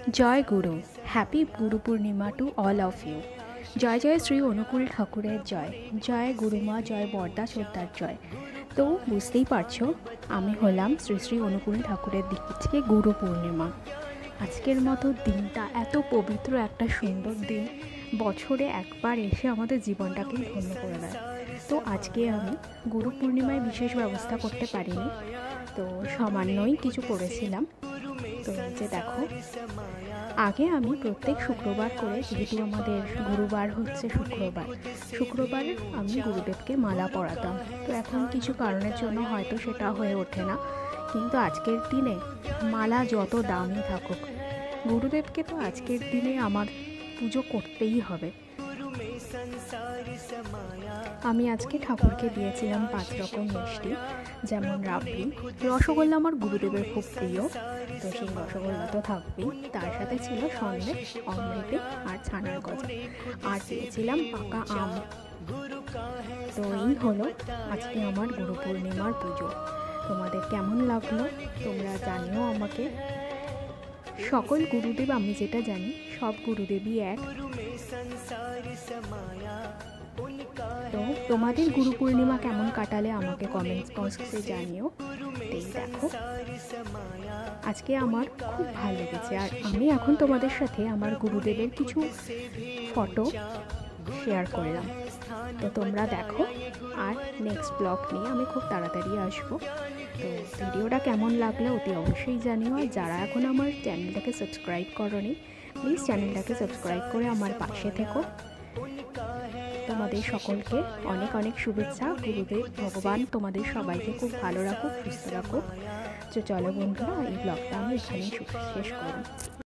জয় গুরু। Happy Guru Purnima to all of you. জয় জয় শ্রী অনুকূল ঠাকুরের জয়। জয় গুরুমা, জয় বর্দা ছোদ্দার জয়। তো বুঝতেই পারছো, আমি হলাম শ্রী শ্রী অনুকূল ঠাকুরের দিক থেকে গুরু পূর্ণিমা। আজকের মতো দিনটা এত পবিত্র একটা সুন্দর দিন, বছরে একবার এসে আমাদের জীবনটাকেই ধন্য করে দেয়। তো আজকে আমি গুরু পূর্ণিমায় বিশেষ ব্যবস্থা করতে পারিনি, তো সামান্যই কিছু করেছিলাম। তো যে দেখো, আগে আমি প্রত্যেক শুক্রবার করে, যেহেতু আমাদের গুরুবার হচ্ছে শুক্রবার আমি গুরুদেবকে মালা পরাতাম। তো এখন কিছু কারণের জন্য হয়তো সেটা হয়ে ওঠে না, কিন্তু আজকের দিনে মালা যত দামি থাকুক, গুরুদেবকে তো আজকের দিনে আমার পুজো করতেই হবে। আমি আজকে ঠাকুরকে দিয়েছিলাম 5 রকম মিষ্টি, যেমন রাবড়ি, রসগোল্লা আমার গুরুদেবের খুব প্রিয়, তো সেই রসগোল্লা তো থাকবেই। তার সাথে ছিল সন্দেশ, অমৃতি আর ছানার গজা, আর দিয়েছিলাম পাকা আম। তো এই হলো আজকে আমার গুরু পূর্ণিমার পুজো। তোমাদের কেমন লাগলো তোমরা জানিও আমাকে। সকল গুরুদেব, আমি যেটা জানি, সব গুরুদেবই এক। তো তোমাদের গুরু পূর্ণিমা কেমন কাটালে আমাকে কমেন্টস বক্সে জানিও। এই দেখো, আজকে আমার খুব ভালো লেগেছে, আর আমি এখন তোমাদের সাথে আমার গুরুদেবের কিছু ফটো শেয়ার করলাম। তো তোমরা দেখো, আর নেক্সট ব্লগ নিয়ে আমি খুব তাড়াতাড়ি আসবো। তো ভিডিওটা কেমন লাগলো অতি অবশ্যই জানিও। আর যারা এখন আমার চ্যানেলটাকে সাবস্ক্রাইব করোনি, প্লিজ চ্যানেলটাকে সাবস্ক্রাইব করে আমার পাশে থেকো। তোমাদের সকলকে অনেক অনেক শুভেচ্ছা। গুরুদেব ভগবান তোমাদের সবাইকে খুব ভালো রাখুক, সুস্থ রাখুক। তো চলো বন্ধুরা, এই ব্লগটা আমি এখানেই শেষ করি।